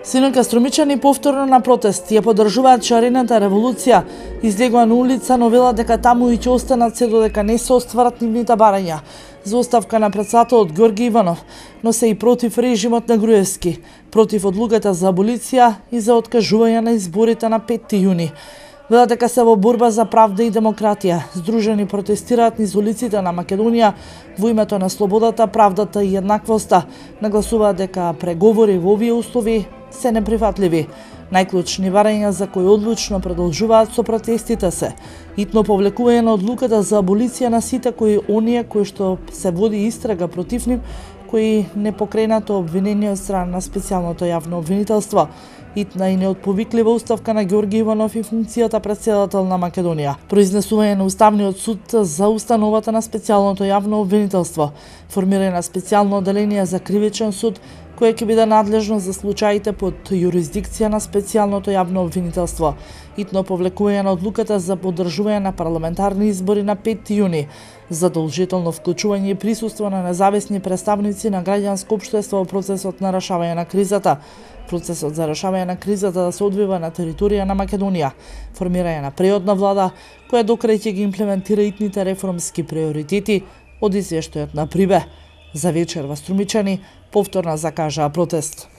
Синоќа струмичани повторно на протест ја поддржуваат шарената револуција, излегоа на улица, но велат дека таму и ќе останат се додека не се остварат нивните барања за оставка на претседателот Ѓорги Иванов, но се и против режимот на Груевски, против одлуката за аболиција и за откажување на изборите на 5 јуни. Велат дека се во борба за правда и демократија. Здружени протестираат низ улиците на Македонија во името на слободата, правдата и еднаквоста. Нагласуваат дека преговори во овие услови се неприфатливи. Најклучни барања за кои одлучно продолжуваат со протестите се итно повлекување на одлуката за аболиција на сите оние кои што се води истрага против нив, кои не покренато обвинение од страна на специјалното јавно обвинителство, итна и неотповиклива оставка на Ѓорги Иванов и функцијата претседател на Македонија, произнесување на Уставниот суд за установата на специјалното јавно обвинителство, формирање на специјално оделение за кривичен суд, кое ќе биде надлежно за случаите под јурисдикција на специјалното јавно обвинителство, итно повлекување на одлуката за поддржување на парламентарни избори на 5 јуни, задолжително вклучување и присуство на независни представници на граѓанско општество во процесот на решавање на кризата. Процесот за решавање на кризата да се одвива на територија на Македонија, формирање на преодна влада, која докрај ќе ги имплементира итните реформски приоритети од извештајот на Прибе. За вечер во Струмичани повторно закажаа протест.